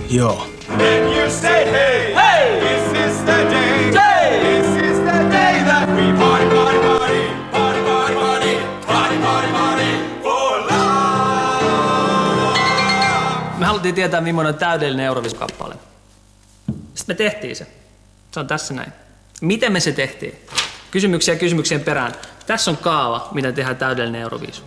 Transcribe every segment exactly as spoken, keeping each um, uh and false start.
Joo. Then you say hey, hey, this is the day, day, this is the day that we party, party, party, party, party, party, party, party, party, for love. Me haluttiin tietää, millainen on täydellinen Euroviisukappale. Sitten me tehtiin se. Se on tässä näin. Miten me se tehtiin? Kysymyksiä kysymyksien perään. Tässä on kaava, miten tehdään täydellinen Euroviisu.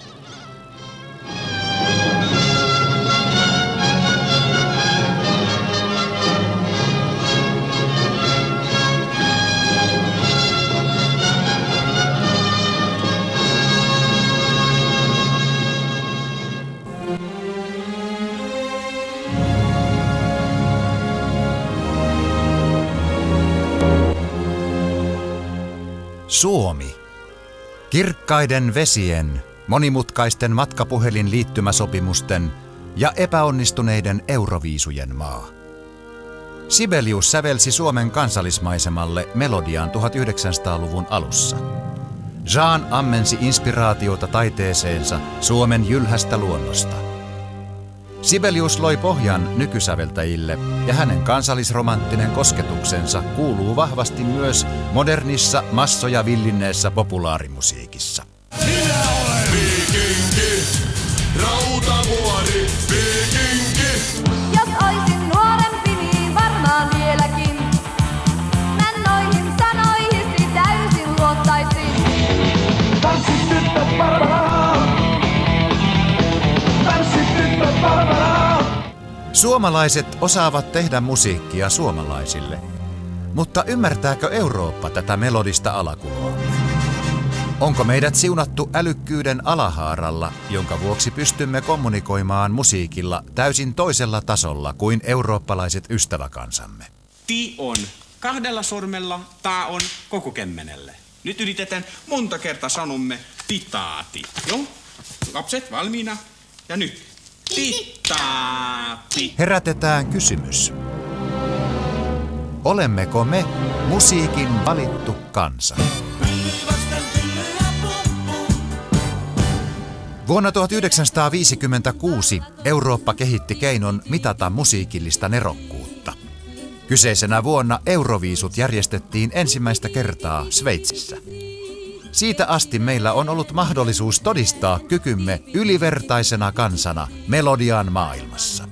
Suomi. Kirkkaiden vesien, monimutkaisten matkapuhelinliittymäsopimusten ja epäonnistuneiden euroviisujen maa. Sibelius sävelsi Suomen kansallismaisemalle melodian tuhatyhdeksänsataaluvun alussa. Jean ammensi inspiraatiota taiteeseensa Suomen jylhästä luonnosta. Sibelius loi pohjan nykysäveltäjille ja hänen kansallisromanttinen kosketuksensa kuuluu vahvasti myös modernissa massoja villinneessä populaarimusiikissa. Minä olen viikinki, rautavuori, viikinki. Jos oisin nuorempi, niin varmaan vieläkin. Mä noihin sanoihisi täysin luottaisin. Tanssit tyttö Barbara, tanssit tyttö Barbara. Suomalaiset osaavat tehdä musiikkia suomalaisille, mutta ymmärtääkö Eurooppa tätä melodista alakuloa? Onko meidät siunattu älykkyyden alahaaralla, jonka vuoksi pystymme kommunikoimaan musiikilla täysin toisella tasolla kuin eurooppalaiset ystäväkansamme? Ti on kahdella sormella, tää on koko kemmenelle. Nyt yritetään monta kertaa sanomme titaati. Joo? Lapset valmiina. Ja nyt. Titaati. Herätetään kysymys. Olemmeko me musiikin valittu kansa? Vuonna tuhatyhdeksänsataaviisikymmentäkuusi Eurooppa kehitti keinon mitata musiikillista nerokkuutta. Kyseisenä vuonna Euroviisut järjestettiin ensimmäistä kertaa Sveitsissä. Siitä asti meillä on ollut mahdollisuus todistaa kykymme ylivertaisena kansana melodian maailmassa.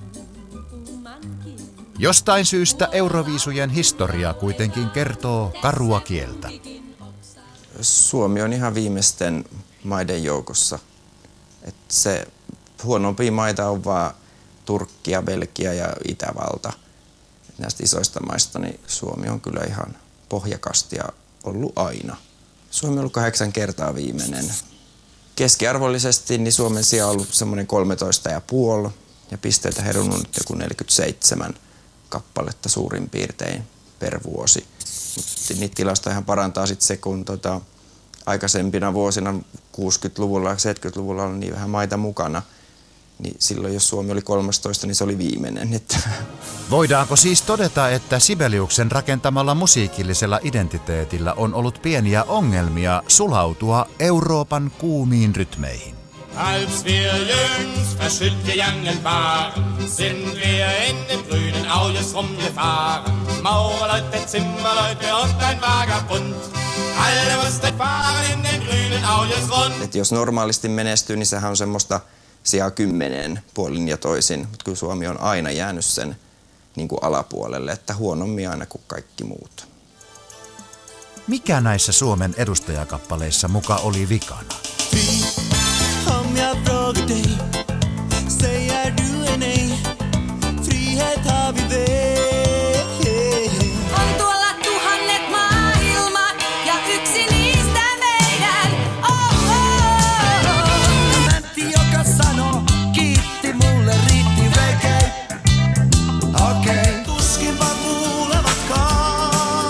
Jostain syystä Euroviisujen historia kuitenkin kertoo karua kieltä. Suomi on ihan viimeisten maiden joukossa. Et se huonompia maita on vaan Turkkia, Belgia ja Itävalta. Et näistä isoista maista niin Suomi on kyllä ihan pohjakastia ollut aina. Suomi on ollut kahdeksan kertaa viimeinen. Keskiarvollisesti niin Suomen sija on ollut semmoinen kolmetoista pilkku viisi ja pisteitä herunut nyt joku neljäkymmentäseitsemän kappaletta suurin piirtein per vuosi. Mutta niitä tilastoja ihan parantaa sitten se, kun tota, aikaisempina vuosina kuusikymmentäluvulla ja seitsemänkymmentäluvulla oli niin vähän maita mukana. Niin silloin, jos Suomi oli kolmetoista, niin se oli viimeinen. Voidaanko siis todeta, että Sibeliuksen rakentamalla musiikillisella identiteetillä on ollut pieniä ongelmia sulautua Euroopan kuumiin rytmeihin? Als wir jüngst verschütt gegangen waren, sind wir in den grünen Aujes rumgefahren. Maurerleute, Zimmerleute und ein Vagabund. Alle mussten fahren in den grünen Aujes rund. Et jos normaalisti menestyy, niin sehän on semmoista sijaa kymmeneen puolin ja toisin, mutta kyllä Suomi on aina jäänyt sen niin kuin alapuolelle, että huonommin aina kuin kaikki muut. Mikä näissä Suomen edustajakappaleissa muka oli vikana? On tuolla tuhannet maailmat ja yksi niistä meidän. Oh, oh. Mäntti, joka sanoo, kiitti mulle riitti reggae. Okei. Okay. Tuskinpa kuulevatkaan.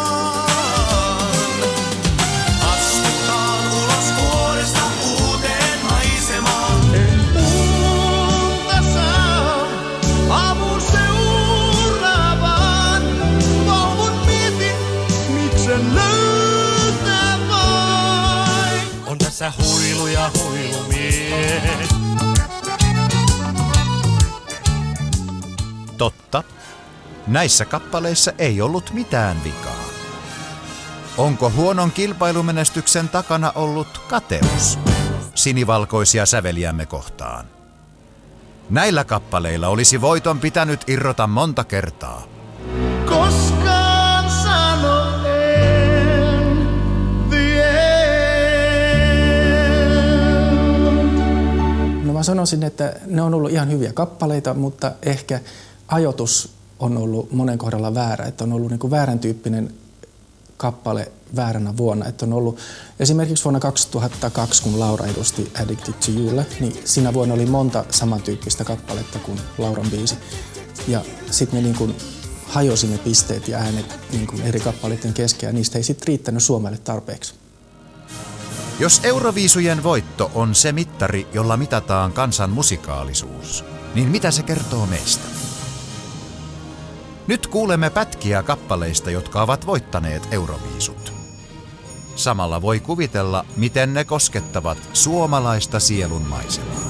Astutaan ulos vuodesta uuteen maisemaan. En unta saa aamun seuraavaan. Vauvut mietin, miksen löytää vain. On tässä huilu ja huilumies. Totta. Näissä kappaleissa ei ollut mitään vikaa. Onko huonon kilpailumenestyksen takana ollut kateus sinivalkoisia säveliämme kohtaan? Näillä kappaleilla olisi voiton pitänyt irrota monta kertaa. Koskaan sano en, the end. No mä sanoisin, että ne on ollut ihan hyviä kappaleita, mutta ehkä ajoitus on ollut monen kohdalla väärä. Että on ollut niin kuin väärän tyyppinen kappale vääränä vuonna. Että on ollut esimerkiksi vuonna kaksituhattakaksi, kun Laura edusti Addicted to Youlla, niin siinä vuonna oli monta samantyyppistä kappaletta kuin Lauran biisi. Ja sitten ne niin kuin hajosi ne pisteet ja äänet niin kuin eri kappaleiden kesken, ja niistä ei sitten riittänyt Suomelle tarpeeksi. Jos Euroviisujen voitto on se mittari, jolla mitataan kansan musikaalisuus, niin mitä se kertoo meistä? Nyt kuulemme pätkiä kappaleista, jotka ovat voittaneet Euroviisut. Samalla voi kuvitella, miten ne koskettavat suomalaista sielunmaisemaa.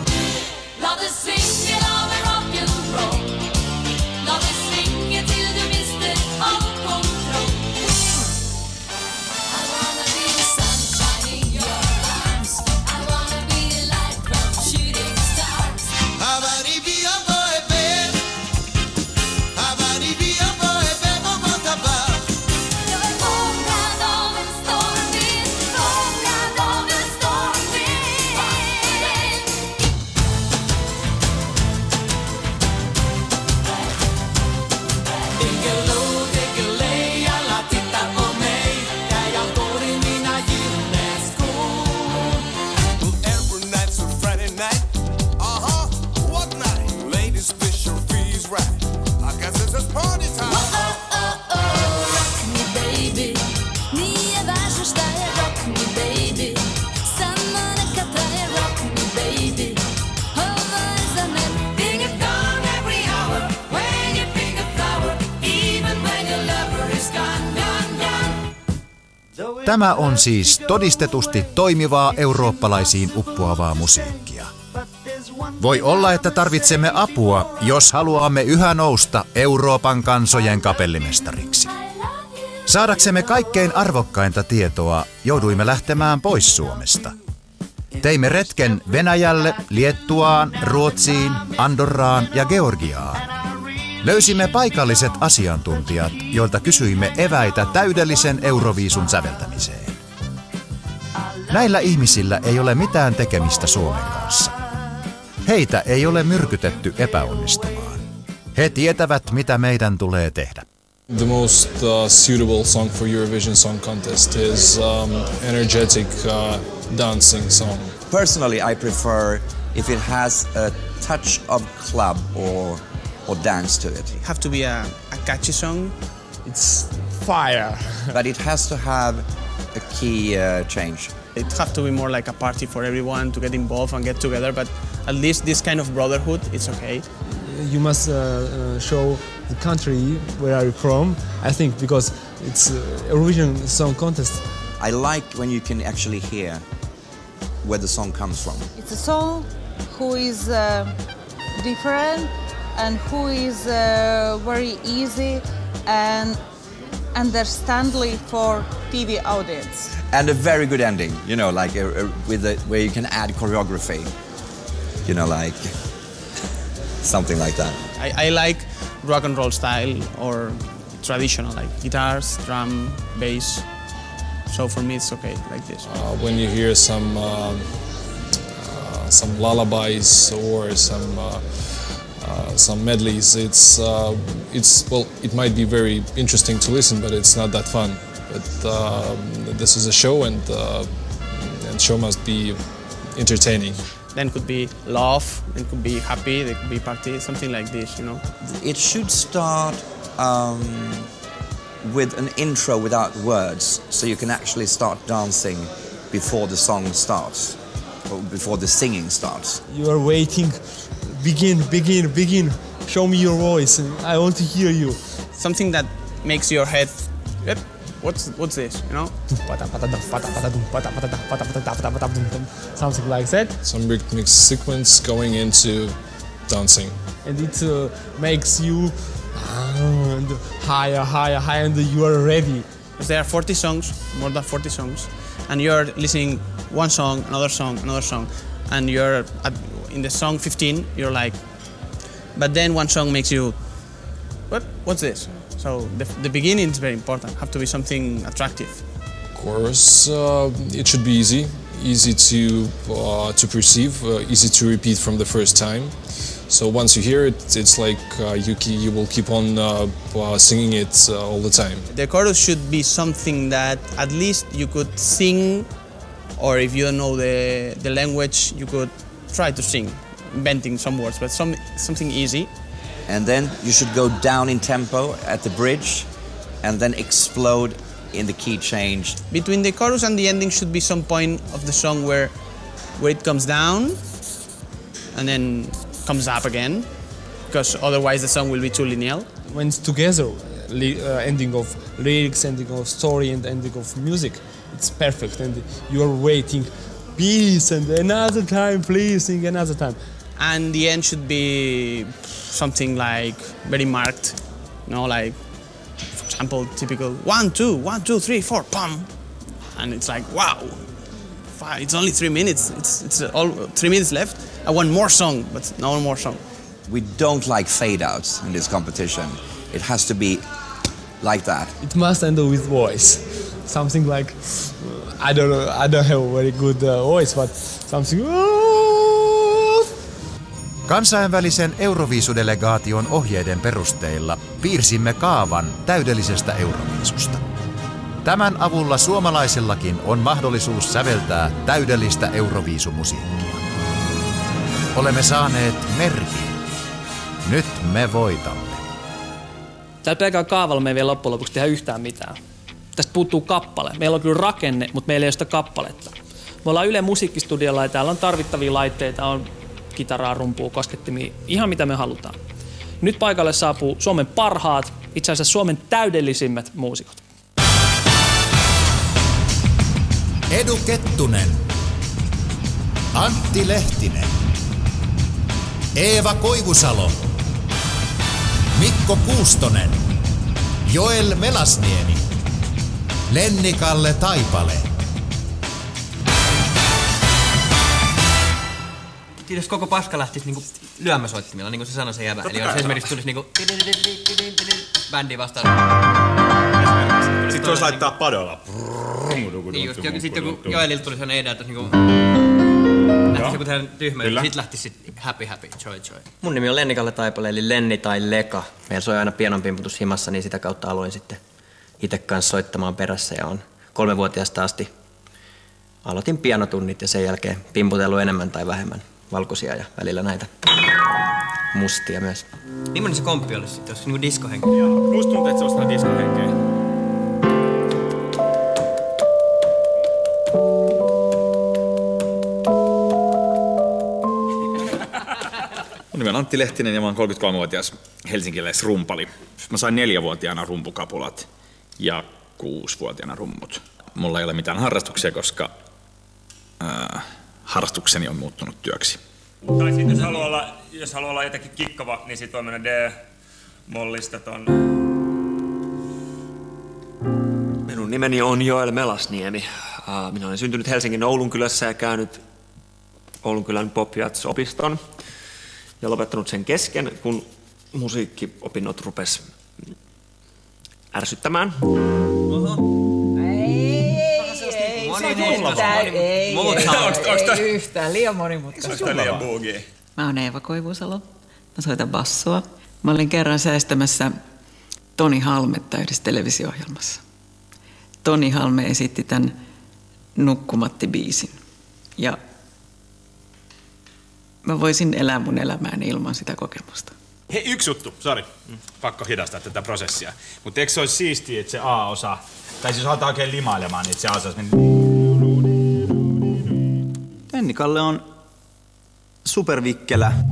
Tämä on siis todistetusti toimivaa eurooppalaisiin uppoavaa musiikkia. Voi olla, että tarvitsemme apua, jos haluamme yhä nousta Euroopan kansojen kapellimestariksi. Saadaksemme kaikkein arvokkainta tietoa, jouduimme lähtemään pois Suomesta. Teimme retken Venäjälle, Liettuaan, Ruotsiin, Andorraan ja Georgiaan. Löysimme paikalliset asiantuntijat, joilta kysyimme eväitä täydellisen Euroviisun säveltämiseen. Näillä ihmisillä ei ole mitään tekemistä Suomen kanssa. Heitä ei ole myrkytetty epäonnistumaan. He tietävät, mitä meidän tulee tehdä. The most uh, suitable song for Eurovision Song Contest is um, energetic uh, dancing song. Personally, I prefer if it has a touch of club or or dance to it. Have to be a, a catchy song. It's fire. But it has to have a key uh, change. It have to be more like a party for everyone to get involved and get together, but at least this kind of brotherhood, it's okay. You must uh, uh, show the country where are you from, I think, because it's uh, Eurovision Song Contest. I like when you can actually hear where the song comes from. It's a song who is uh, different and who is uh, very easy and understandable for T V audience. And a very good ending, you know, like a, a, with a, where you can add choreography, you know, like something like that. I, I like rock and roll style or traditional, like guitars, drum, bass. So for me, it's okay like this. Uh, when you hear some uh, uh, some lullabies or some uh, uh, some medleys, it's uh, it's well, it might be very interesting to listen, but it's not that fun. But uh, this is a show, and uh, and show must be entertaining. Then could be laugh, then could be happy, there could be party, something like this, you know. It should start um, with an intro without words, so you can actually start dancing before the song starts, or before the singing starts. You are waiting. Begin, begin, begin. Show me your voice. I want to hear you. Something that makes your head, yep, what's what's this, you know? Something like that. Some rhythmic sequence going into dancing. and it uh, makes you uh, and higher, higher, higher, and you are ready. There are forty songs, more than forty songs, and you're listening one song, another song, another song, and you're at, in the song fifteen, you're like, but then one song makes you, what? What's this? So the, the beginning is very important. Have to be something attractive. Of course, uh, it should be easy, easy to uh, to perceive, uh, easy to repeat from the first time. So once you hear it, it's like uh, you you will keep on uh, uh, singing it uh, all the time. The chorus should be something that at least you could sing, or if you don't know the the language, you could try to sing, inventing some words, but some something easy. And then you should go down in tempo at the bridge, and then explode in the key change. Between the chorus and the ending should be some point of the song where where it comes down and then comes up again, because otherwise the song will be too linear. When it's together, uh, ending of lyrics, ending of story, and ending of music, it's perfect, and you are waiting, peace, and another time, please sing another time. And the end should be something like very marked, you know, like, for example, typical one, two, one, two, three, four, pum, and it's like, wow, it's only three minutes. It's it's all three minutes left. I want more song, but no more song. We don't like fade outs in this competition. It has to be like that. It must end with voice, something like, I don't know, I don't have a very good uh, voice, but something. Kansainvälisen Euroviisudelegaation ohjeiden perusteella piirsimme kaavan täydellisestä Euroviisusta. Tämän avulla suomalaisellakin on mahdollisuus säveltää täydellistä Euroviisumusiikkia. Olemme saaneet merkin. Nyt me voitamme. Tällä pelkällä kaavalla me ei vielä loppujen lopuksi tehdä yhtään mitään. Tästä puuttuu kappale. Meillä on kyllä rakenne, mutta meillä ei ole sitä kappaletta. Me ollaan Yle Musiikkistudiolla ja täällä on tarvittavia laitteita, on kitaraa, rumpua, koskettimia, ihan mitä me halutaan. Nyt paikalle saapuu Suomen parhaat, itse asiassa Suomen täydellisimmät muusikot. Edu Kettunen, Antti Lehtinen, Eeva Koivusalo, Mikko Kuustonen, Joel Melasniemi, Lenni-Kalle Taipale. Jos koko paska lähtisi niinku lyömäsoittimilla, niin kuin se sanoi se jäbä. Eli jos esimerkiksi tulisi niinku bändi vastaan. Sitten voisi laittaa padolla. Niin just, sitten joku Joelilta tulisi aina edeltä niinku lähtisi joku tähän tyhmä, ja sit lähtisi sit happy happy, joy joy. Mun nimi on Lenni-Kalle Taipale, eli Lenni tai Leka. Meillä soi aina pianonpimputus himassa, niin sitä kautta aloin sitten itse kanssa soittamaan perässä ja on kolmevuotiaasta asti aloitin pianotunnit ja sen jälkeen pimputellut enemmän tai vähemmän valkoisia ja välillä näitä mustia myös. Millainen se komppi olisi sitten, jos niinku diskohenki? Musta tuntuu, että se olisi diskohenkeä. Mun nimi on Antti Lehtinen ja mä oon kolmekymmentäkolmevuotias helsinkiläisrumpali. Mä sain neljävuotiaana rumpukapulat ja kuusivuotiaana rummut. Mulla ei ole mitään harrastuksia, koska ää, harrastukseni on muuttunut työksi. Tai sitten jos haluaa olla, jos haluaa olla jotenkin kikkava, niin sit voi mennä D-mollista ton. Minun nimeni on Joel Melasniemi. Minä olen syntynyt Helsingin Oulunkylässä ja käynyt Oulunkylän Pop Jazz-opiston ja lopettanut sen kesken, kun musiikkiopinnot rupes ärsyttämään. Ei, ei yhtään. Liian monimutkaista. liian boogie? Mä oon Eeva Koivusalo. Mä soitan bassoa. Mä olin kerran säästämässä Toni Halmetta yhdessä televisio-ohjelmassa. Toni Halme esitti tämän Nukkumatti-biisin. Ja mä voisin elää mun elämääni ilman sitä kokemusta. Hei, yksi juttu, sori. Pakko hidastaa tätä prosessia. Mutta eikö se olisi siistiä, että se A-osa, tai siis aletaan oikein limailemaan, niin että se A-osa olisi mennyt... Lenni-Kalle on supervikkelä.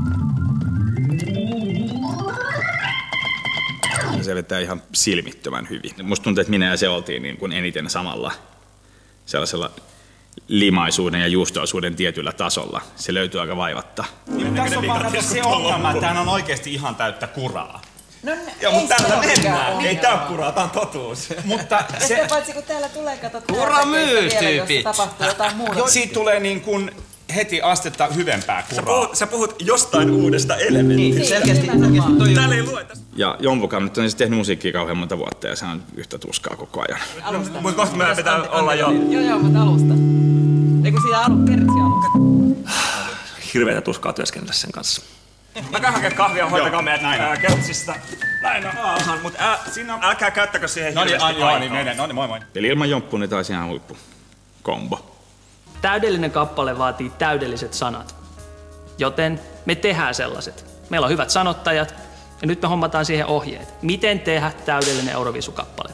Se vetää ihan silmittömän hyvin. Musta tuntuu, että minä ja se oltiin niin kuin eniten samalla sellaisella limaisuuden ja juustoisuuden tietyllä tasolla. Se löytyy aika vaivatta. Tässä on vaan se ongelma, että tämähän on oikeasti ihan täyttä kuraa. No, Joo, mutta täällä mennään. mennään. Ei tää ole kuraa, tää on totuus. Mutta se... Sitä paitsi kun täällä tulee, kato Kura myy, tyypit. Jos tapahtuu jotain muuta. Jo, siitä tulee niin kuin heti astetta hyvempää kuraa. Sä puhut, sä puhut jostain uudesta elementistä. Niin, selkeästi. selkeästi Täällä ei lue tästä. Ja Jompukaan nyt on siis tehnyt musiikkia kauhean monta vuotta ja se on yhtä tuskaa koko ajan. No, mutta kohta meidän pitää Antti, olla jo... Joo, joo, mutta alusta. Eikö siinä alu, kertsi alusta? Hirveätä tuskaa työskennellä sen kanssa. Mä käyn hakemaan kahvia, hoitakaa meidät kertsistä. Näin on. Mutta ä, siinä on... Älkää käyttäkö siihen hirveästi aikaa. No niin, mene. No niin, moi moi. Eli ilman Jomppu niin taisi ihan huippu. Kombo. Täydellinen kappale vaatii täydelliset sanat. Joten me tehdään sellaiset. Meillä on hyvät sanottajat ja nyt me hommataan siihen ohjeet. Miten tehdä täydellinen Euroviisukappale?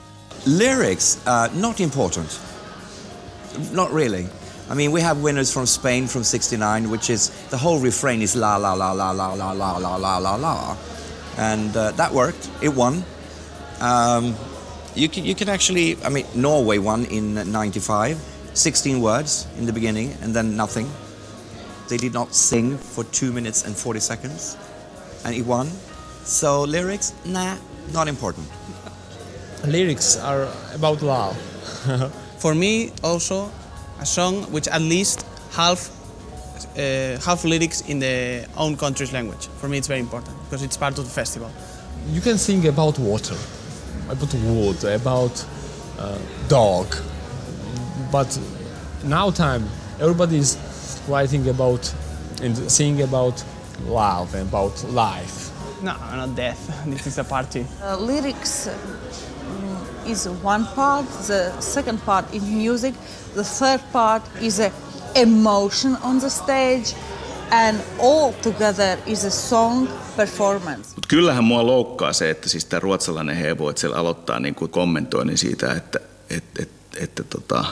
Lyrics are not important. Not really. I mean, we have winners from Spain from sixty-nine, which is, the whole refrain is la la la la la la la la la la la. And uh, that worked, it won. Um, you can, you can actually, I mean, Norway won in ninety-five, sixteen words in the beginning and then nothing. They did not sing for two minutes and forty seconds and it won. So lyrics, nah, not important. Lyrics are about love. For me, also, a song which at least half uh, half lyrics in the own country's language. For me, it's very important because it's part of the festival. You can sing about water, about wood, about uh, dog, but now time everybody is writing about and singing about love and about life. No, not death. This is a party. Uh, lyrics um, is one part, the second part is music, the third part is a emotion on the stage, and all together is a song performance. Mut kyllähän mua loukkaa se, että siis tämä ruotsalainen hevo, että siellä aloittaa niin kuin kommentoinnin siitä, että, että, että, että, tota,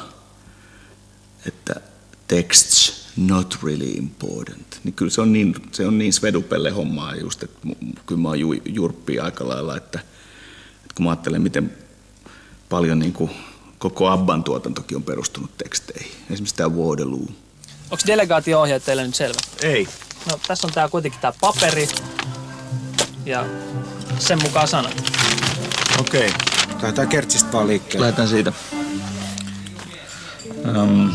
että texts not really important. Niin kyllä se on niin, se on niin svedupelle hommaa just, että kyllä mä oon ju, jurppia aika lailla, että, että kun mä ajattelen, miten paljon niin kuin koko Abban tuotantokin on perustunut teksteihin. Esimerkiksi tämä Waterloo. Onko delegaatio-ohjeet teille nyt selvä? Ei. No tässä on tää kuitenkin tää paperi ja sen mukaan sanat. Okei. Lähdetään kertsistä vaan liikkeelle. Lähdetään siitä. Um,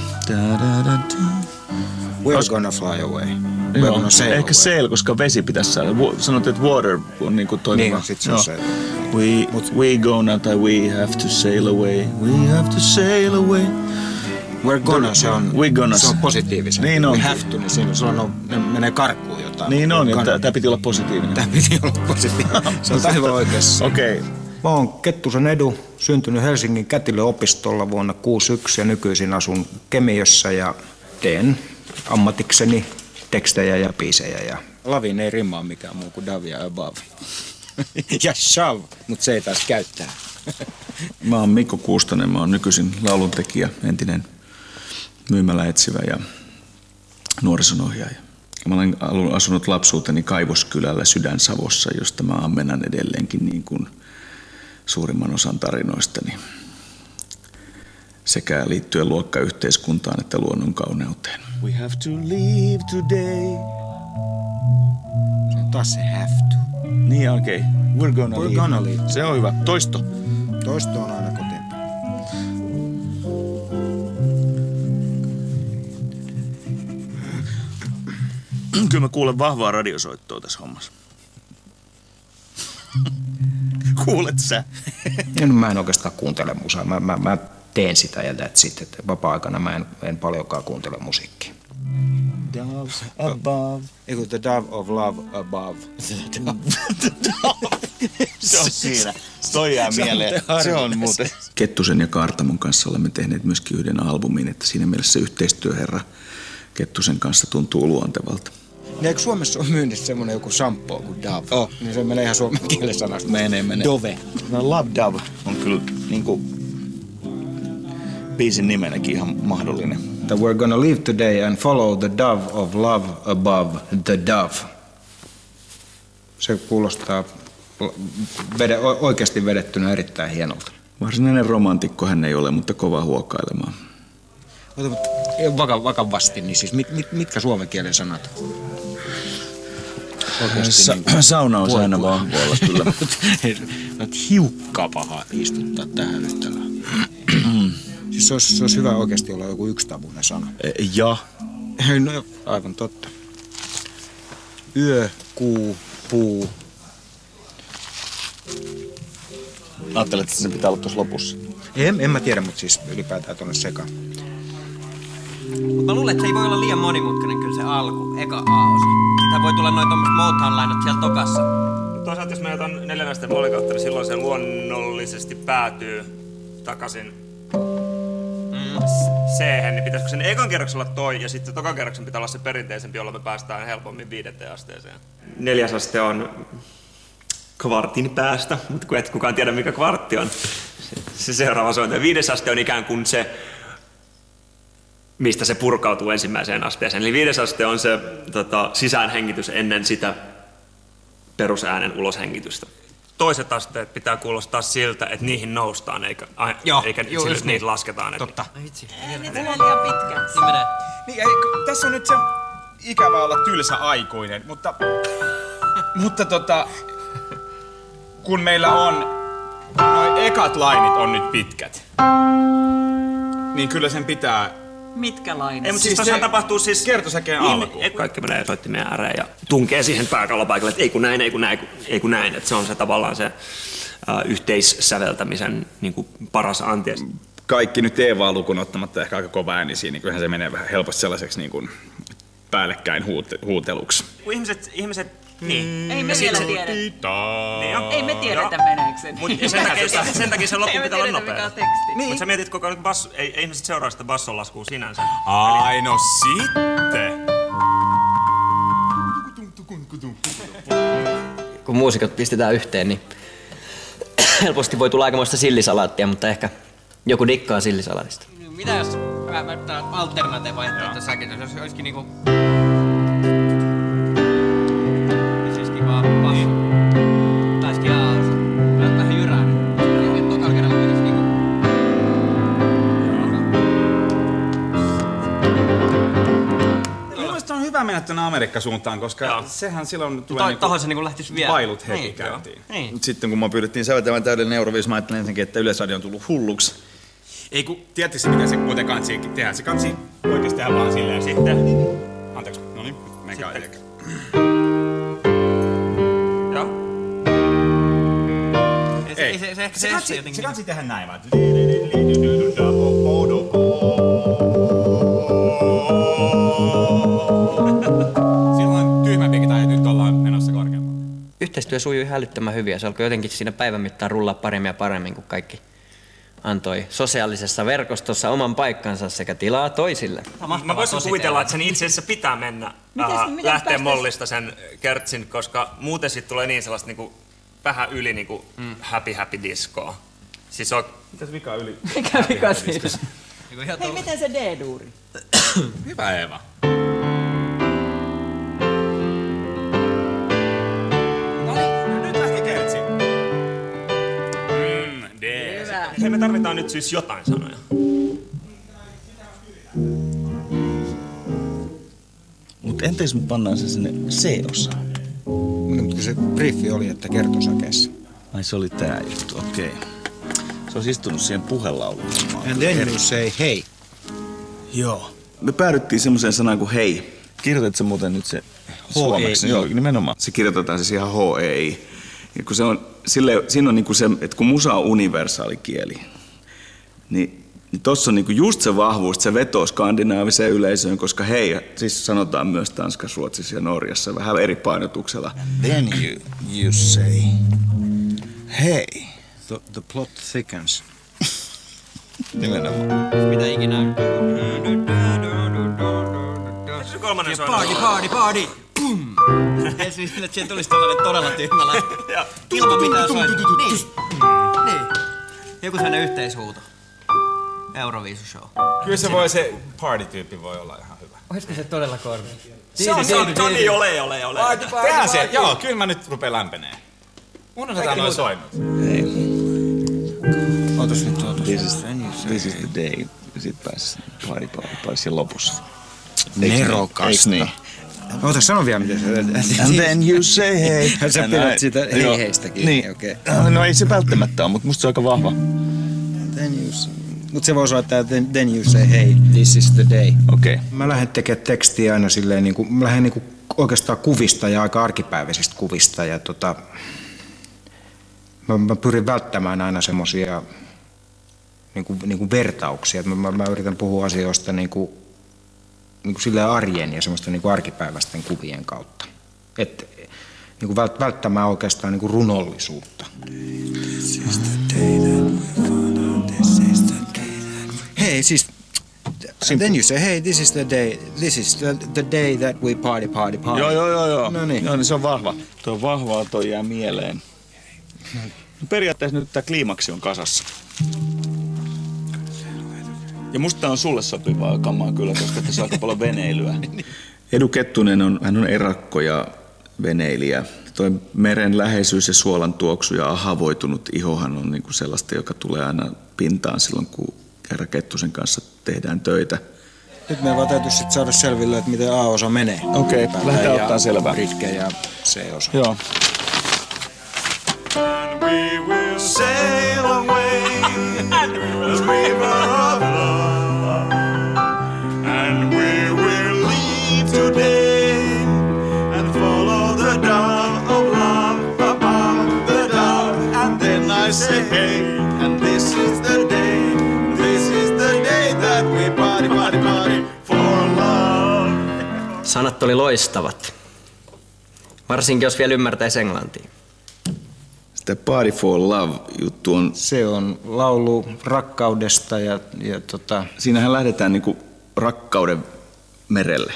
We're gonna fly away. Joo, ehkä sail, koska vesi pitäisi saada. Sanot, että water on niinku toimiva. Niin, sit se on sail. We, we gonna tai we have to sail away. We have to sail away. We're gonna, se on, we gonna. Se on positiivisen. Niin on. We have to, niin siinä silloin on, ne menee karkuun jotain. Niin on, ja tää piti olla positiivinen. Tää piti olla positiivinen. Se on aivan oikeassa. Okei. Okay. Mä oon Kettusen Edu, syntynyt Helsingin Kätilöopistolla vuonna kuusikymmentäyksi ja nykyisin asun Kemiössä ja teen ammatikseni tekstejä ja biisejä. Ja lavin ei rimaa mikään muu kuin Dav ja Above. Ja Shav, mutta se ei taas käyttää. Mä oon Mikko Kuustonen, mä oon nykyisin lauluntekijä, entinen myymäläetsivä ja nuorisonohjaaja. Mä olen asunut lapsuuteni Kaivoskylällä Sydän-Savossa, josta mä ammennan edelleenkin niin kuin suurimman osan tarinoistani sekä liittyen luokkayhteiskuntaan että luonnon kauneuteen. We have to leave today. Se on taas se have to. Niin okei. Okay. We're gonna We're leave. gonna leave. Se on hyvä. Toisto. Toisto on aina kotiin. Kyllä mä kuulen vahvaa radiosoittoa tässä hommassa. Kuulet sä? No, mä en oikeastaan kuuntele musaa. Mä, mä, mä teen sitä ja that's it. Että vapaa-aikana mä en, en paljonkaan kuuntele musiikkia. Doves above. Eiku the dove of love above. Se on siinä. Toi jää mieleen. Se on muuten. Kettusen ja Kaartamon kanssa olemme tehneet myöskin yhden albumin, että siinä mielessä yhteistyöherra Kettusen kanssa tuntuu luontevalta. Niin eikö Suomessa ole myynnissä semmoinen joku shampoo kuin Dove? Oh. Niin se menee ihan suomen kielen sanasta. Menee, menee. Dove. No Love Dove on kyllä niinku biisin nimenäkin ihan mahdollinen. That we're gonna leave today and follow the dove of love above the dove. Se kuulostaa vede, oikeasti vedettynä erittäin hienolta. Varsinainen romantikko hän ei ole, mutta kova huokailemaan. Vaka, vakavasti, niin siis mit, mit, mitkä suomen kielen sanat? Sa- niin sauna on aina vahvoilla kyllä. Olet hiukka paha istuttaa tähän yhtälöön. Siis se olisi, se olisi hyvä oikeasti olla joku yksitavuinen sana. E, ja? No aivan totta. Yö, kuu, puu. Ajattelet, että sen pitää olla tuossa lopussa? En, en mä tiedä, mutta siis ylipäätään tuonne sekaan. Mut mä luulen, että se ei voi olla liian monimutkainen kyllä se alku, eka A-osa. Sitä voi tulla noin tommoset Motown-lainat siellä tokassa. Toisaalta jos menet on neljännestä mollikautta, niin silloin se luonnollisesti päätyy takaisin mm. C-hen, niin pitäisikö sen ekan kerroksen olla toi, ja sitten tokan kerroksen pitää olla se perinteisempi, jolla me päästään helpommin viidenteen asteeseen. Neljäs aste on kvartin päästä, mutta kun et kukaan tiedä mikä kvartti on. Se seuraava sointi. Viides aste on ikään kuin se, mistä se purkautuu ensimmäiseen asteeseen. Eli viides aste on se tota, sisäänhengitys ennen sitä perusäänen uloshengitystä. Toiset asteet pitää kuulostaa siltä, että niihin noustaan, eikä, a, Joo, eikä juu, sille, niin. niitä lasketaan. Totta. Ei, nyt menee liian pitkäksi. Niin menee. Niin, ei, tässä on nyt se ikävä olla tylsä aikuinen, mutta, mutta tota, kun meillä on, noi ekat lainit on nyt pitkät, niin kyllä sen pitää... Mitkä lainat? Ei, mutta siis tosiaan tapahtuu siis... Kertosäkeen alku. Kaikki menee soittimeen ääreen ja tunkee siihen pääkallopaikalle, että ei kun näin, ei kun näin, ei kun näin. Että se on se tavallaan se uh, yhteissäveltämisen niin kuin paras anti. Kaikki nyt Eevaa lukuun ottamatta ehkä aika kova äänisiä, niin kyllähän se menee vähän helposti sellaiseksi niin kuin päällekkäin huute- huuteluksi. Kun ihmiset, ihmiset niin. Ei me vielä tiedetä. Niin Ei me tiedetä meneekö se. Mut sen takia, sen takia se loppu Ei me pitää olla tiedetä, nopea. mikä on teksti. Niin. Mut sä mietit koko ajan, basso, ei, ei ihmiset seuraa sitä basson laskua sinänsä. Ai no sitten. Kun muusikot pistetään yhteen, niin helposti voi tulla aikamoista sillisalaattia, mutta ehkä joku dikkaa sillisalaatista. Mitä jos mä tää alternatiiva vaihtoehto säkitys, jos olisikin niinku... Jos olisikin vaan basso. Taisikin A-osa. Vähän jyrää. Niin tokalla kerralla menisi niinku... Mun mielestä on hyvä mennä tänne Amerikka-suuntaan, koska joo. Sehän silloin tulee niinku... Tohon se niinku lähtis vielä. Bailut heti niin, käyntiin. Niin. Sitten kun mä pyydettiin säveltämään täydellinen Euroviis, mä ajattelin ensinnäkin, että Yleisradio on tullut hulluksi. Ei kun, tiedätkö mitä se muuten kansi tehdä? Se kansi oikeesti tehdä vaan silleen sitten. Anteeksi, no niin, menkää eikä. Joo. Ei, se, se, ehkä se, se, kansi, jotenkin... se kansi tehdä näin vaan. Silloin tyhmämpiäkin tai nyt ollaan menossa korkeammalle. Yhteistyö sujui ihan älyttömän hyvin ja se alkoi jotenkin siinä päivän mittaan rullaa paremmin ja paremmin, kuin kaikki antoi sosiaalisessa verkostossa oman paikkansa sekä tilaa toisille. Mä voisin kuvitella, että sen itse asiassa pitää mennä ää, lähteä mollista sen kertsin, koska muuten sit tulee niin sellaista niinku, vähän yli niinku, mm. happy happy discoa. Siis on... Mitäs vika yli? Mikä vika siis? Hei, miten se D-duuri? Hyvä Eeva. Hei, me tarvitaan nyt siis jotain sanoja. Mut entä jos me pannaan se sinne C-osaan? Mutta se briefi oli, että kertosäkeessä. Ai se oli tää juttu, okei. Okay. Se olisi istunut siihen puhelauluun. And then you say hei. Joo. Me päädyttiin semmoiseen sanaan kuin hei. Kirjoitatko sä muuten nyt se suomeksi? Joo, nimenomaan. Se kirjoitetaan siis ihan H-E-I. Ja kun se on, sille, siinä on niinku se, että kun musa on universaali kieli, niin, niin tossa on niinku just se vahvuus, että se vetoo skandinaaviseen yleisöön, koska hei, siis sanotaan myös Tanskassa, Ruotsissa ja Norjassa vähän eri painotuksella. And then you, you say hey. The, the plot thickens. Nimenomaan. Mitä ikinä... Se kolmannen soin. Party, party, party! Pum! Ja siis, että siihen tulisi tollanen todella tyhmällä. Ilman mitään soittaa. Niin. Niin. Joku sellainen yhteishuuto. Euroviisu-show. Kyllä se voi, se party-tyyppi voi olla ihan hyvä. Olisiko se todella korvi? Se on, se on Toni, ole, ole, ole. Tehdään se, joo, kyllä mä nyt rupeen lämpenee. Unohdetaan noin soinnut. Hei. Ootas nyt, ootas. This is, this is the day ja sitten pääsi party party party siellä lopussa. Nerokasta. Niin? Oota, sano vielä miten se... And then you say hey. Sä pidät sitä hei heistäkin. Niin. Okay. No ei se välttämättä ole, mutta musta se on aika vahva. Then you say... Mutta se voi soittaa, then, then you say hey, this is the day. Okei. Okay. Mä lähden tekemään tekstiä aina silleen, niin kuin, mä lähden niin kuin oikeastaan kuvista ja aika arkipäiväisistä kuvista. Ja tota, mä, mä pyrin välttämään aina semmosia niin kuin, niin kuin vertauksia. Mä, mä, mä yritän puhua asioista niin kuin, niin kuin silleen arjen ja semmoista niin kuin arkipäiväisten kuvien kautta. Et, niin kuin vält, välttämään oikeastaan niin kuin runollisuutta. Hei, siis... Then you say, hey, this is the day, this is the, the day that we party, party, party. Joo, joo, joo, joo. No niin. Joo, niin se on vahva. Tuo on vahvaa, toi jää mieleen. No, periaatteessa nyt tää kliimaksi on kasassa. Ja musta tää on sulle sopivaa kamaa kyllä, koska tässä on aika paljon veneilyä. Edu Kettunen on, hän on erakko ja veneilijä. Toi meren läheisyys ja suolan tuoksu ja ahavoitunut ihohan on niinku sellaista, joka tulee aina pintaan silloin, kun herra Kettusen kanssa tehdään töitä. Nyt me vaan täytyy sit saada selville, että miten A-osa menee. Okei, okay, lähdetään ottaa selvää. Ritke ja C-osa. Joo. And we will sail away the river of love. And we will leave today and follow the dawn of love above the dawn. And then I say, hey, and this is the day. Sanat oli loistavat. Varsinkin jos vielä ymmärtäisi englantia. Sitä Party for Love-juttu on... Se on laulu rakkaudesta ja, ja tota... Siinähän lähdetään niinku rakkauden merelle.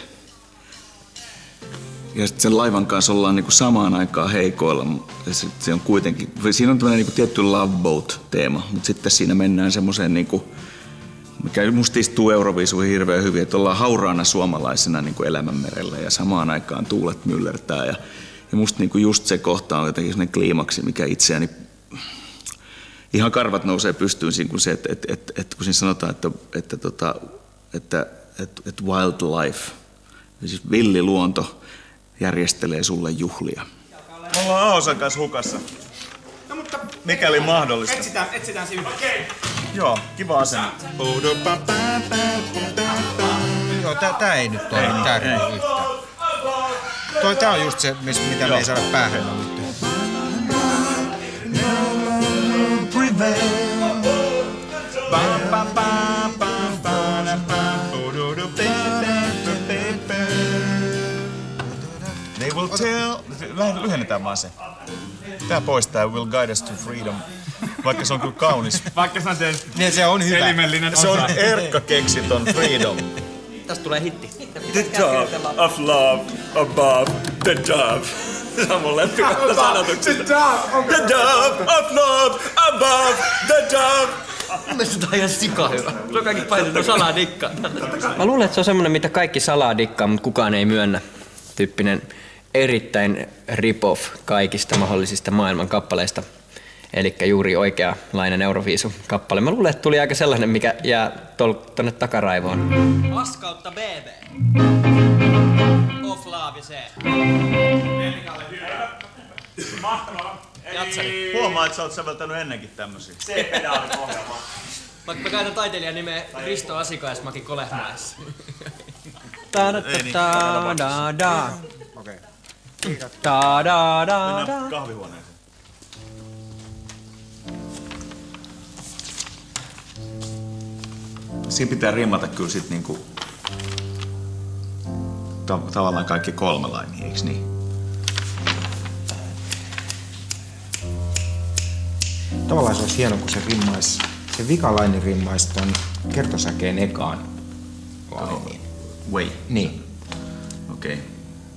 Ja sitten sen laivan kanssa ollaan niinku samaan aikaan heikoilla. Ja se, se on kuitenkin... Siinä on tämmöinen niinku tietty Love Boat-teema, mutta sitten siinä mennään semmoiseen niinku... Mikä musta istuu Euroviisuihin hirveän hyvin, että ollaan hauraana suomalaisena niin kuin elämänmerellä ja samaan aikaan tuulet myllertää. Ja, ja musta niin kuin just se kohta on jotenkin sellainen kliimaksi, mikä itseäni ihan karvat nousee pystyyn siinä, kun, se, että, että, että, että, kun siinä sanotaan, että, että, että, että, että, että wildlife, siis villi luonto, järjestelee sulle juhlia. Me ollaan A-osan kanssa hukassa. No mutta... Mikäli mahdollista. Etsitään, etsitään se yhdessä. Okei. Joo, kiva asenne. Joo, tää, tää ei nyt toimi tää rimu yhtään. Toi, tää on just se, mitä me ei saada päähän nyt. They will tell... Lyhennetään vaan se. Tää poistaa will guide us to freedom. Vaikka se on kyllä kaunis. Vaikka se on se, niin, se on hyvä. Elimellinen osa. Se on Erkka keksiton freedom. Tästä tulee hitti. The dove of love above the dove. Se on mun lempikohta sanotuksesta. The dove, the dove of love above the dove. Mielestäni tää on ihan sika hyvä. Se on kaikki painettu saladikkaa. Mä luulen, että se on semmonen, mitä kaikki saladikkaa, mutta kukaan ei myönnä. Tyyppinen erittäin rip-off kaikista mahdollisista maailman kappaleista. Elikkä juuri oikeanlainen Euroviisu-kappale. Mä luulen, että tuli aika sellainen, mikä jää tuonne takaraivoon. Askautta B B. Off love C. Nelikalle hyvä. Mahtavaa. Jatsari. Huomaa, että sä oot säveltänyt ennenkin tämmösiä. C-pedaali pohjelma. Mä, mä käytän taiteilijan nimeä Risto Asikaismaki Kolehmäessä. Ta-da-da-da-da. Okei. Ta-da-da-da. Mennään kahvihuoneeseen. Siinä pitää rimmata kyllä sit niinku ta- tavallaan kaikki kolme lainia, eiks niin? Tavallaan se olisi hieno, kun se rimmais, se vikalainen rimmaisi ton kertosäkeen ekaan lainiin. Way. Niin. Okei. Okay.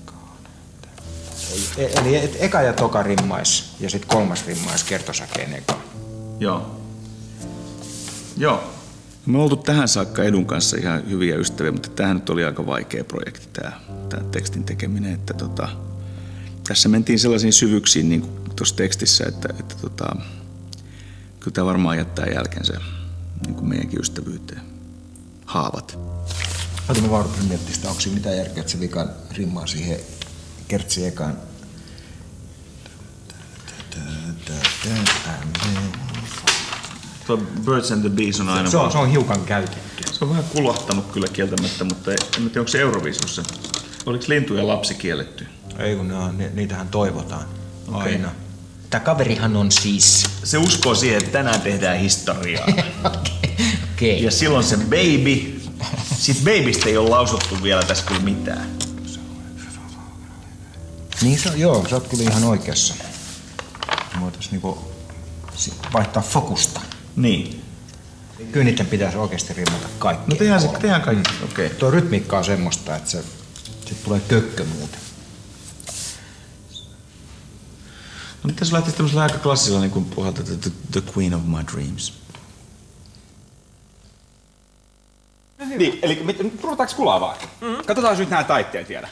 Eli et eka ja toka rimmais ja sit kolmas rimmais kertosäkeen ekaan. Joo. Joo. Me ollaan oltu tähän saakka Edun kanssa ihan hyviä ystäviä, mutta tämähän nyt oli aika vaikea projekti, tämä, tämä tekstin tekeminen. Että tota, tässä mentiin sellaisiin syvyyksiin niin kuin tuossa tekstissä, että, että tota, kyllä tämä varmaan jättää jälkensä niin kuin meidänkin ystävyyteen. haavat. Otin mä vaan miettiä sitä, onko siinä mitään järkeä, että se vikan rimmaa siihen kertsiin ekaan. Tuo Birds and the Bees on aina... Se on, se on hiukan käytetty. Se on vähän kulahtanut kyllä kieltämättä, mutta en tiedä, onko se Euroviisussa. Oliko lintu ja lapsi kielletty? Ei kun ne on, ni, niitähän toivotaan Okay. aina. Tämä kaverihan on siis... Se uskoo siihen, että tänään tehdään historiaa. Okay. Ja silloin se baby. Siitä babystä ei ole lausuttu vielä tässä kyllä mitään. Niin se on, joo, sä oot kyllä ihan oikeassa. Me voitais niinku vaihtaa fokusta. Niin. Kyllä niiden pitäisi oikeasti rimmata kaikki. No tehdään se, tehdään kaikki, okei. Okay. Tuo rytmiikka on semmoista, että se, sit tulee kökkö muuten. No mitä jos lähtisi tämmöisellä aika klassisella niin kuin puhalta the, the Queen of My Dreams? Niin, eli ruvetaanko kulaa vaan? Mm-hmm. Katsotaan nyt nää taitteet vielä.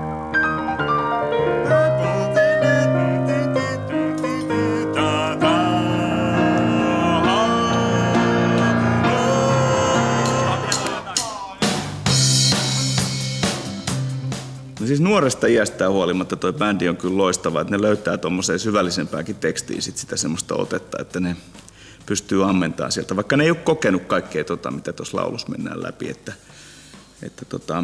No siis nuoresta iästään huolimatta toi bändi on kyllä loistava, että ne löytää tommoseen syvällisempääkin tekstiin sit sitä semmoista otetta, että ne pystyy ammentamaan sieltä, vaikka ne ei ole kokenut kaikkea tota, mitä tuossa laulussa mennään läpi, että, että tota,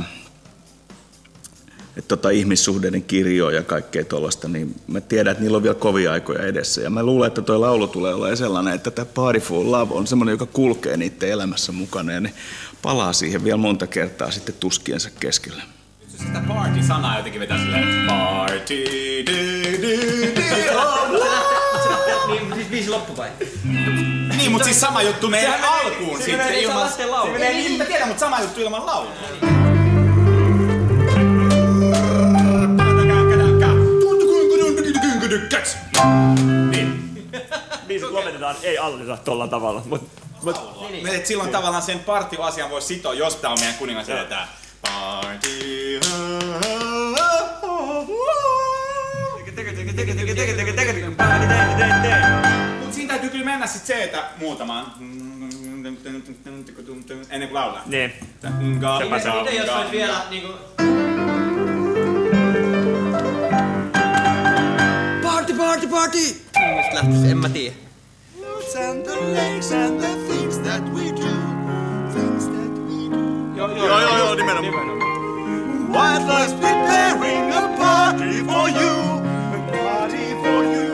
että tota ihmissuhteiden kirjoa ja kaikkea tollaista, niin mä tiedän, että niillä on vielä kovia aikoja edessä. Ja mä luulen, että toi laulu tulee olemaan sellainen, että tämä Party for Love on semmoinen, joka kulkee niiden elämässä mukana ja ne palaa siihen vielä monta kertaa sitten tuskiensa keskellä. Sitä party-sanaa jotenkin vetää silleen party, du, du, du, oh, niin, siis biisi loppu vai? Niin, mut siis sama juttu meidän alkuun se sitten menee ilman... lasten laulu. Se menee niin, mä tiedän, mut sama juttu ilman laulua. Niin. Biisit lopetetaan, ei aloiteta tolla tavalla. Mut, mut, niin, niin. Silloin tavallaan sen partioasian voi sitoa, jos tää on meidän kuningas edetään. Party, mut siinä täytyy kyllä mennä sit se, että muutamaan ennen kuin laulaa. Niin. Sepä se on. Miten jos olis vielä niinku... Party, party, party! Niin mistä lähtis, en mä tiedä. And the lakes and the things that we do, things that we do. Joo, joo, joo, joo, nimenomaan. Wildlife's preparing a party for you, a party for you,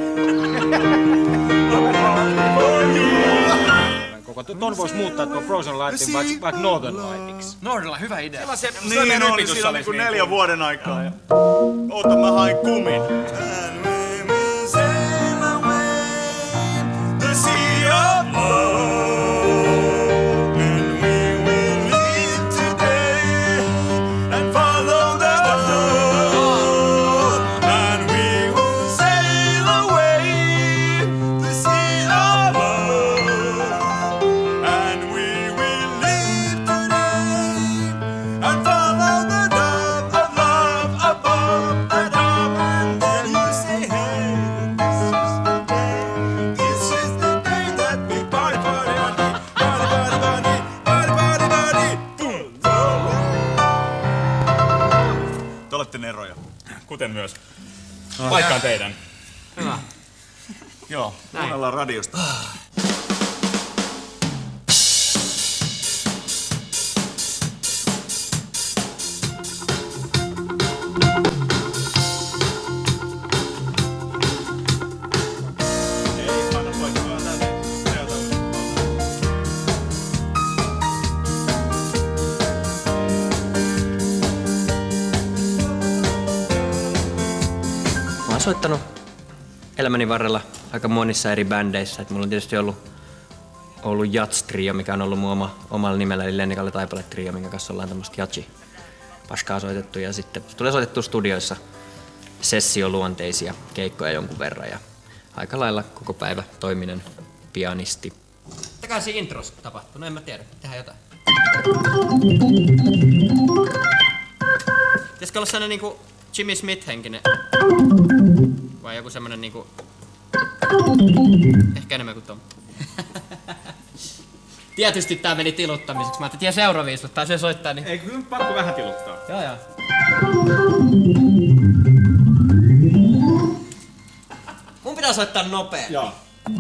a party for you. Koko ton vois muuttaa tuon Frozen Lightin vaikka vaik Northern Lightiksi. Northernilla hyvä idea. Niin on, siinä on niinku neljän vuoden aikaa. Ja... Oota, mä hain kumin. Kuten myös. Paikka on teidän. Hyvä. Joo, kuunnellaan radiosta. Mä oon soittanut elämäni varrella aika monissa eri bändeissä. Et mulla on tietysti ollut, ollut Jats-trio, mikä on ollut mun oma, omalla nimellä, eli Lenni-Kalle Taipale-trio, minkä kanssa ollaan tämmöistä jatsi-paskaa soitettu. Ja sitten tulee soitettua studioissa sessioluonteisia keikkoja jonkun verran. Ja aika lailla koko päivä toiminen pianisti. Mitäkään siinä intros tapahtuu? No en mä tiedä. Tehdään jotain. Pitäisikö olla sellainen niinku Jimmy Smith-henkinen? Vai joku semmonen niinku... Ehkä enemmän kuin Tom. Tietysti tää meni tiluttamiseksi. Mä ajattelin, että Euroviisut tai se soittaa, niin... Ei, kyllä pakko vähän tiluttaa. Joo, joo. Mun pitää soittaa nopea. Joo.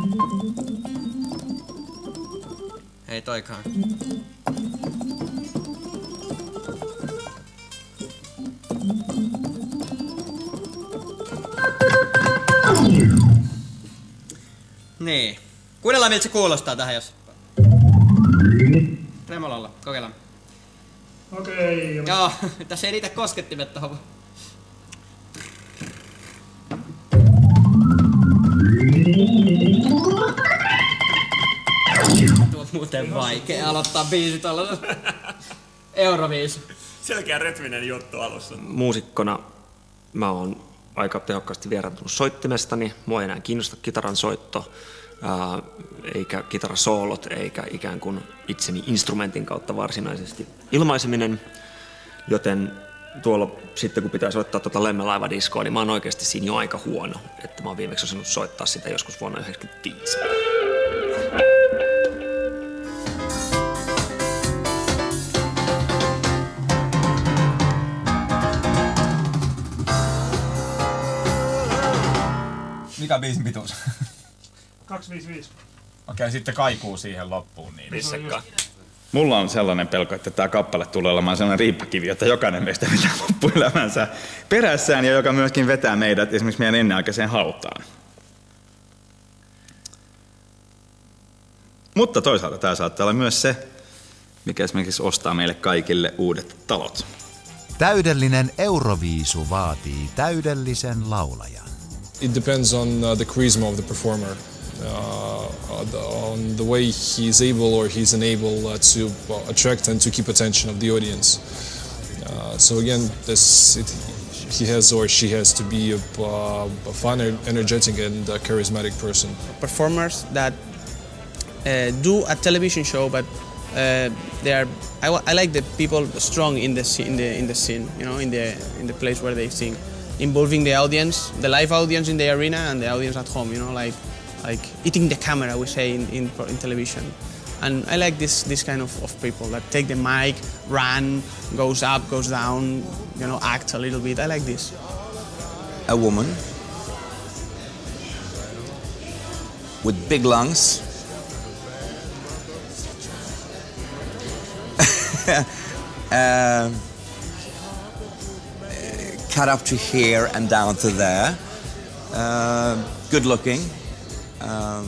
Ei toikaan. Niin. Kuunnellaan miltä se kuulostaa tähän, jos... Tremololla, kokeillaan. Okei. Okay, joo, tässä ei riitä koskettimet tohon. Tuo on muuten vaikea aloittaa biisi tolla. Euroviisu. Selkeä rytminen juttu alussa. Muusikkona mä oon aika tehokkaasti vieraantunut soittimestani. Mua ei enää kiinnosta kitaran soitto, ää, eikä kitarasoolot, eikä ikään kuin itseni instrumentin kautta varsinaisesti ilmaiseminen. Joten tuolla sitten kun pitää soittaa tuota Lemme-laivadiskoa, niin mä oon oikeasti siinä jo aika huono. Että mä oon viimeksi osannut soittaa sitä joskus vuonna yhdeksänkymmentäviisi. Mikä biisin pituus? kaksi viisi viisi. Okei, sitten kaikuu siihen loppuun. Niin. Pissekka. Mulla on sellainen pelko, että tämä kappale tulee olemaan sellainen riippakivi, jota jokainen meistä vetää loppuelämänsä perässään ja joka myöskin vetää meidät esimerkiksi meidän ennenaikaiseen hautaan. Mutta toisaalta tämä saattaa olla myös se, mikä esimerkiksi ostaa meille kaikille uudet talot. Täydellinen Euroviisu vaatii täydellisen laulajan. It depends on uh, the charisma of the performer, uh, the, on the way he's able or he's unable uh, to uh, attract and to keep attention of the audience. Uh, so again, this it, he has or she has to be a, uh, a fun, energetic, and uh, charismatic person. Performers that uh, do a television show, but uh, they are. I, I like the people strong in the in the in the scene, you know, in the in the place where they sing. Involving the audience, the live audience in the arena and the audience at home, you know, like like eating the camera, we say in, in, in television. And I like this this kind of, of people that take the mic, run, goes up, goes down, you know, act a little bit. I like this. A woman with big lungs. uh, cut up to here and down to there. Uh, good looking. Um,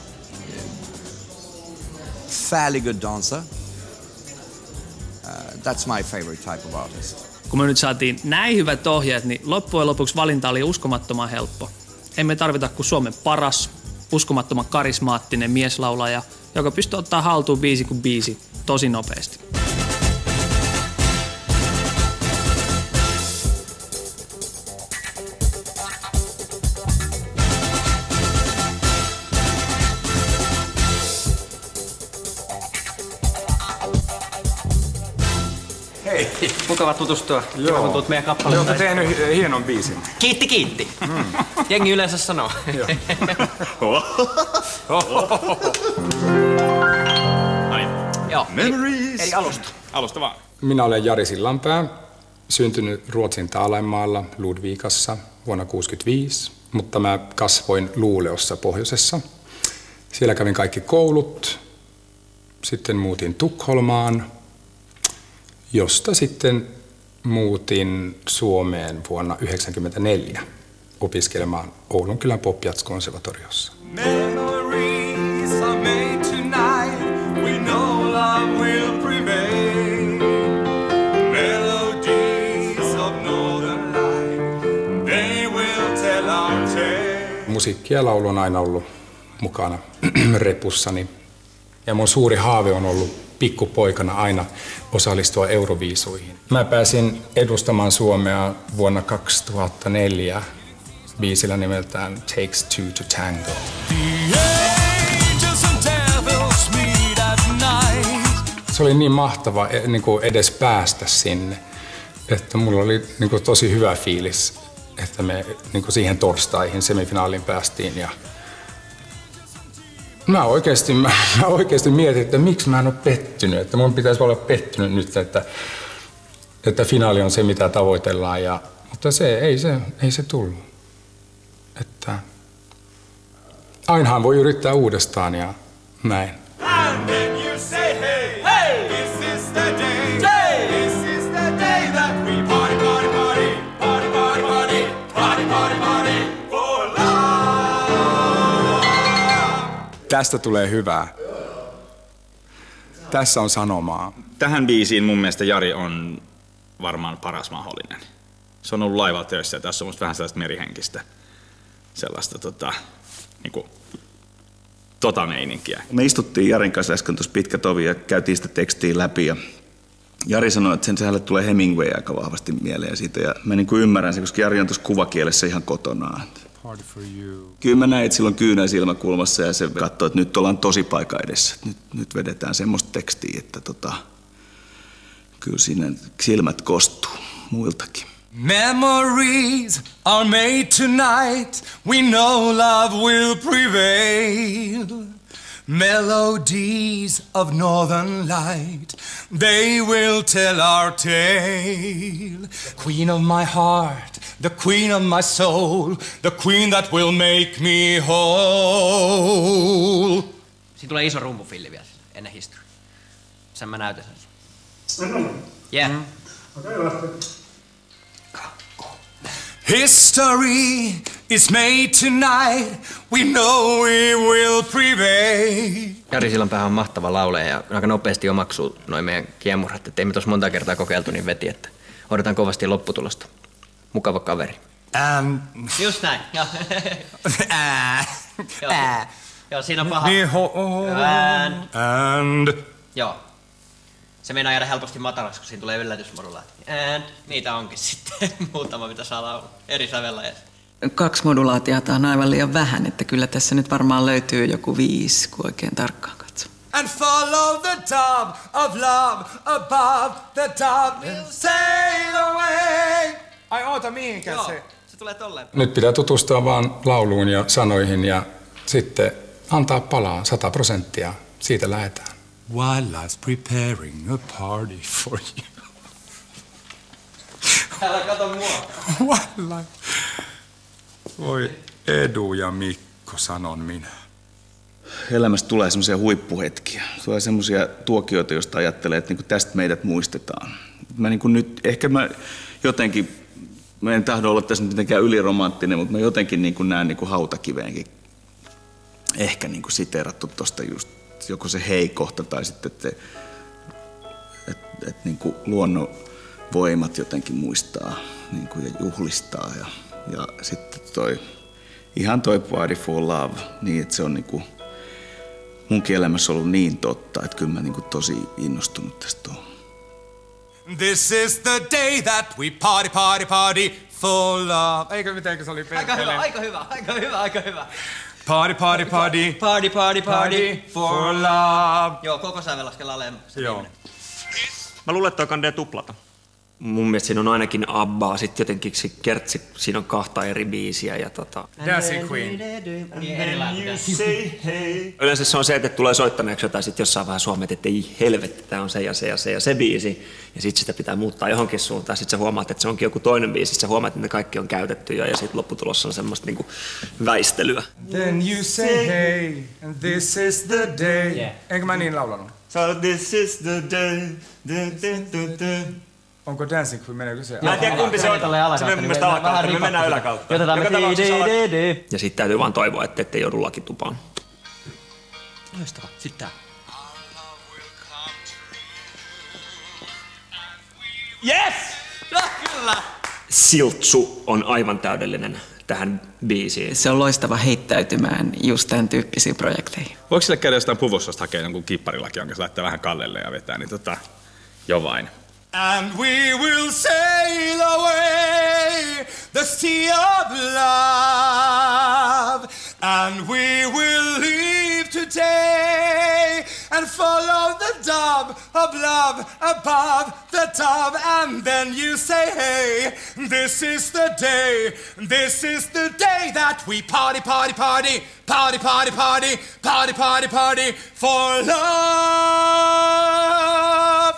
fairly good dancer. Uh, that's my favorite type of artist. Kun me nyt saatiin näin hyvät ohjeet, niin loppujen lopuksi valinta oli uskomattoman helppo. Emme tarvita kuin Suomen paras, uskomattoman karismaattinen mieslaulaja, joka pystyy ottaa haltuun biisi kuin biisi tosi nopeasti. Hei. Mukava tutustua. Kiva, kun tulet meidän kappaleeseen. Olette tehnyt hienon biisin. Kiitti, kiitti. Mm. Jengi yleensä sanoo. Joo. Memories. Eli alusta. Alusta vaan. Minä olen Jari Sillanpää, syntynyt Ruotsin Taalaimaalla Ludvigassa vuonna tuhatyhdeksänsataakuusikymmentäviisi, mutta mä kasvoin Luuleåssa pohjoisessa. Siellä kävin kaikki koulut, sitten muutin Tukholmaan, josta sitten muutin Suomeen vuonna yhdeksänkymmentäneljä opiskelemaan Oulunkylän Pop Jazz-konservatoriossa. Memories are made tonight. We know love will prevail. Melodies of northern light. They will tell our tale. Musiikki ja laulu on aina ollut mukana repussani. Ja mun suuri haave on ollut pikkupoikana aina osallistua Euroviisuihin. Mä pääsin edustamaan Suomea vuonna kaksituhattaneljä biisillä nimeltään Takes Two to Tango. Se oli niin mahtava niin kuin edes päästä sinne, että mulla oli niin kuin tosi hyvä fiilis, että me niin kuin siihen torstaihin semifinaaliin päästiin. Ja Mä oikeasti, mä, mä oikeasti mietin, että miksi mä en ole pettynyt. Että mun pitäisi olla pettynyt nyt, että, että finaali on se, mitä tavoitellaan. Ja, mutta se ei, se ei se tullut. Että ainahan voi yrittää uudestaan ja näin. And then you say, hey, hey, this is the day, day, this is the day that we party, party, party, party, party, party, party, party, party, for love. Tästä tulee hyvää. Tässä on sanomaa. Tähän biisiin mun mielestä Jari on varmaan paras mahdollinen. Se on ollut laivalla töissä ja tässä on musta vähän sellaista merihenkistä. Sellaista tota, niinku, tota meininkiä. Me istuttiin Jarin kanssa äsken tuossa pitkä tovi ja käytiin sitä tekstiä läpi. Ja Jari sanoi, että sen hänelle tulee Hemingway aika vahvasti mieleen siitä. Ja mä niin kuin ymmärrän sen, koska Jari on tuossa kuvakielessä ihan kotonaan. Party for you. Kyllä mä näin, että silloin kyynä silmäkulmassa ja se katsoi, että nyt ollaan tosi paikka edessä. Nyt, nyt vedetään semmoista tekstiä, että tota, kyllä siinä silmät kostuu muiltakin. Memories are made tonight. We know love will prevail. Melodies of northern light, they will tell our tale. Queen of my heart, the queen of my soul, the queen that will make me whole. Siinä tulee iso rumpufilli vielä ennen historiaa. Sen mä näytän sen. Yeah. Mm. Okay, history is made tonight. We know we will prevail. Jari Sillanpäähän on mahtava laulaja ja aika nopeasti omaksuu noin meidän kiemurrat. Että ei me tuossa monta kertaa kokeiltu, niin veti, että odotan kovasti lopputulosta. Mukava kaveri. Um, Just näin. Joo. Joo, joo, siinä on paha. And. And. Joo. Se meinaa jäädä helposti matalaksi, kun siinä tulee yllätysmodulaatio. And niitä onkin sitten muutama, mitä saa laulaa eri sävelläjässä. Kaksi modulaatiota on aivan liian vähän, että kyllä tässä nyt varmaan löytyy joku viisi, kun oikein tarkkaan katsoo. And follow the top of love above the top will sail away. Ai oota, mihinkään Joo, se? se tulee tolleen. Nyt pitää tutustua vaan lauluun ja sanoihin ja sitten antaa palaa sata prosenttia. Siitä lähdetään. While life's preparing a party for you. Älä kato mua. While life... Voi Edu ja Mikko, sanon minä. Elämästä tulee semmoisia huippuhetkiä. Tulee semmoisia tuokioita, joista ajattelee, että niinku tästä meidät muistetaan. Mä niinku nyt, ehkä mä jotenkin, mä en tahdo olla tässä mitenkään yliromanttinen, mutta mä jotenkin niinku näen niinku hautakiveenkin ehkä niinku siteerattu tosta just joko se hei-kohta tai sitten, että et, et niinku luonnon voimat jotenkin muistaa niinku ja juhlistaa. Ja, ja sitten toi, ihan toi Party for Love, niin että se on niinku munkin elämässä ollut niin totta, että kyllä mä niinku tosi innostunut tästä oon. This is the day that we party, party, party for love. Eikö mitenkö se oli Aika hyvä, aika hyvä, aika hyvä, aika hyvä. Party, party, party. Party, party, party for love. Joo, koko sävel laskellaan alemmaksi. Joo. Mä luulen, että toi kandee tuplata. Mun mielestä siinä on ainakin Abbaa, sit jotenkin se kertsi, siinä on kahta eri biisiä ja tota... Dancing Queen. Niin erilainen. Yleensä se on se, että tulee soittaneeksi jotain, sit jossain vähän suomet, että ei helvetti, tää on se ja se ja se ja se biisi. Ja sit sitä pitää muuttaa johonkin suuntaan. Sit sä huomaat, että se onkin joku toinen biisi. Sit sä huomaat, että ne kaikki on käytetty jo ja sit lopputulossa on semmoista niinku väistelyä. Then you say hey, and this is the day. Yeah. Eikö mä niin laulanut? So this is the day. Da, da, da, da. Onko Dancing Queen, meneekö se? Mä en tiedä kumpi se on. Se menee mun mielestä alakautta, me mennään yläkautta. Otetaan me di-di-di-di. Ja sit täytyy vaan toivoa, että ettei joudu lakitupaan. Loistavaa. Sitten tää. Yes! No kyllä! Siltsu on aivan täydellinen tähän biisiin. Se on loistava heittäytymään just tämän tyyppisiin projekteihin. Voiko sille käydä jostain Puvossasta hakea jonkun kipparilakin, jonka se laittaa vähän kallelle ja vetää, niin tota, jo vain. And we will sail away the sea of love. And we will leave today and follow the dove of love above the dove, and then you say, hey, this is the day, this is the day that we party, party, party, party, party, party, party, party, party for love.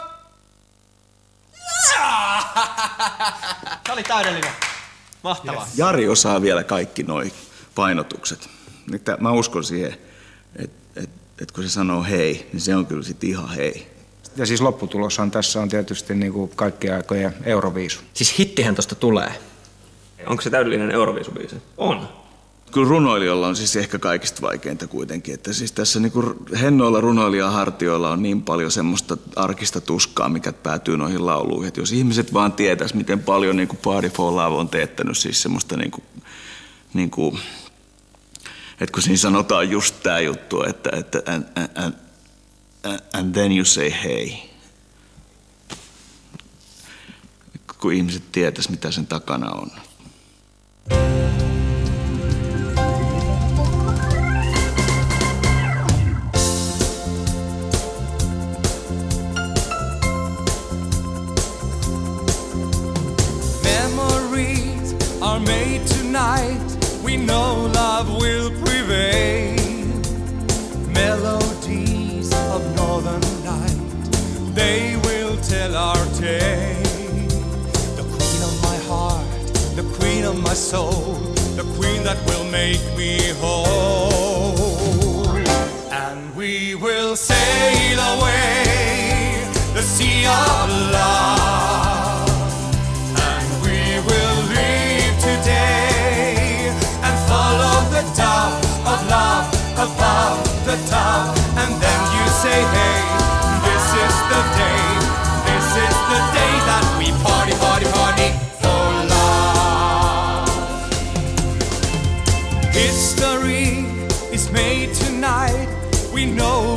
Se oli täydellinen. Mahtavaa. Jari osaa vielä kaikki noi painotukset. Että mä uskon siihen, että et, et kun se sanoo hei, niin se on kyllä sit ihan hei. Ja siis lopputuloshan tässä on tietysti niinku kaikkien aikojen Euroviisu. Siis hittihän tosta tulee. Onko se täydellinen Euroviisubiisi? On. Kyllä runoilijoilla on siis ehkä kaikista vaikeinta kuitenkin. Että siis tässä niinku hennoilla runoilijan hartioilla on niin paljon semmoista arkista tuskaa, mikä päätyy noihin lauluihin. Että jos ihmiset vaan tietäis, miten paljon niinku Party for Love on teettänyt siis semmoista niinku, niinku että kun siinä sanotaan just tää juttu, että, että and, and, and, and then you say hey. Kun ihmiset tietäis, mitä sen takana on. Memories are made tonight. We know love will prevail. Melodies of northern night, they will tell our tale. The queen of my heart, the queen of my soul, the queen that will make me whole. And we will sail away the sea of love, and we will live today. Follow the dove of love above the dove, and then you say, hey, this is the day, this is the day that we party, party, party for love. History is made tonight, we know